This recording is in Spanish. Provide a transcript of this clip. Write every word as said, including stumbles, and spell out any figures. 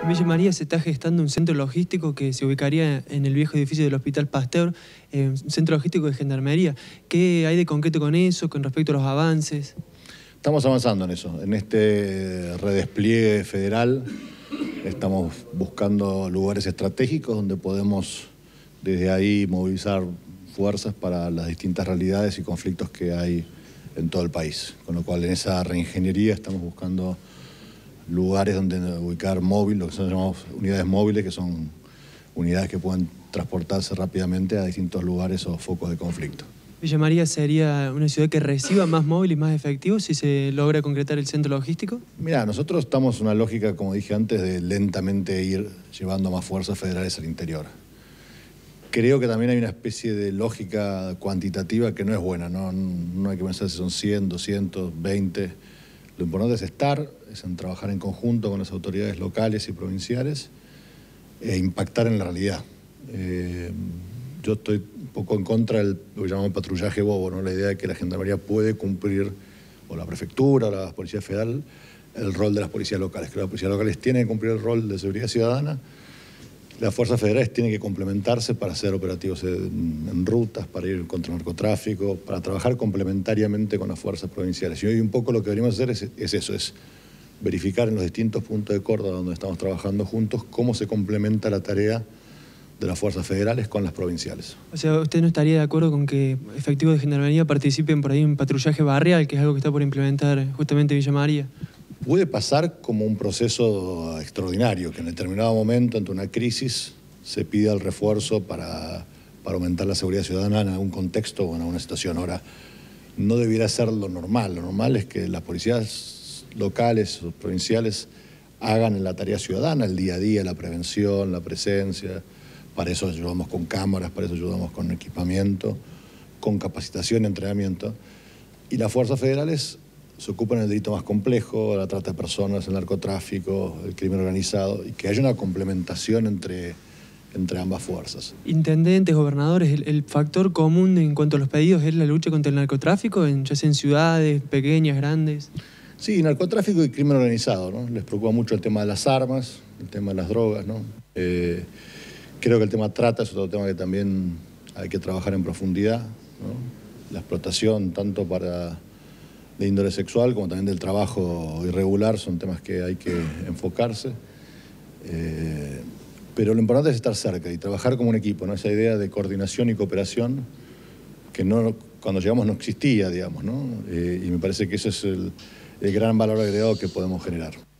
En Villa María se está gestando un centro logístico que se ubicaría en el viejo edificio del Hospital Pasteur, eh, un centro logístico de Gendarmería. ¿Qué hay de concreto con eso, con respecto a los avances? Estamos avanzando en eso, en este redespliegue federal. Estamos buscando lugares estratégicos donde podemos desde ahí movilizar fuerzas para las distintas realidades y conflictos que hay en todo el país. Con lo cual en esa reingeniería estamos buscando lugares donde ubicar móvil, lo que son llamados unidades móviles, que son unidades que pueden transportarse rápidamente a distintos lugares o focos de conflicto. ¿Villa María sería una ciudad que reciba más móviles y más efectivos si se logra concretar el centro logístico? Mira, nosotros estamos en una lógica, como dije antes, de lentamente ir llevando más fuerzas federales al interior. Creo que también hay una especie de lógica cuantitativa que no es buena, no, no hay que pensar si son cien, doscientos, veinte. Lo importante es estar, es en trabajar en conjunto con las autoridades locales y provinciales e impactar en la realidad. Eh, yo estoy un poco en contra del lo que llamamos patrullaje bobo, ¿no? La idea de que la Gendarmería puede cumplir, o la Prefectura, o la Policía Federal, el rol de las policías locales, que las policías locales tienen que cumplir el rol de seguridad ciudadana. Las fuerzas federales tienen que complementarse para hacer operativos en, en rutas, para ir contra el narcotráfico, para trabajar complementariamente con las fuerzas provinciales. Y hoy un poco lo que deberíamos hacer es, es eso, es verificar en los distintos puntos de Córdoba donde estamos trabajando juntos cómo se complementa la tarea de las fuerzas federales con las provinciales. O sea, ¿usted no estaría de acuerdo con que efectivos de Gendarmería participen por ahí en patrullaje barrial, que es algo que está por implementar justamente Villa María? Puede pasar como un proceso extraordinario, que en determinado momento, ante una crisis, se pida el refuerzo para, para aumentar la seguridad ciudadana en algún contexto o en alguna situación. Ahora, no debiera ser lo normal. Lo normal es que las policías locales o provinciales hagan la tarea ciudadana, el día a día, la prevención, la presencia. Para eso ayudamos con cámaras, para eso ayudamos con equipamiento, con capacitación y entrenamiento. Y las fuerzas federales se ocupan del delito más complejo, la trata de personas, el narcotráfico, el crimen organizado, y que haya una complementación entre, entre ambas fuerzas. Intendentes, gobernadores, el, el factor común en cuanto a los pedidos es la lucha contra el narcotráfico, en, ya sea en ciudades, pequeñas, grandes. Sí, narcotráfico y crimen organizado, ¿no? Les preocupa mucho el tema de las armas, el tema de las drogas, ¿no? Eh, creo que el tema trata es otro tema que también hay que trabajar en profundidad, ¿no? La explotación, tanto para de índole sexual como también del trabajo irregular, son temas que hay que enfocarse. Eh, pero lo importante es estar cerca y trabajar como un equipo, ¿no? Esa idea de coordinación y cooperación que no, cuando llegamos no existía, digamos, ¿no? Eh, y me parece que ese es el, el gran valor agregado que podemos generar.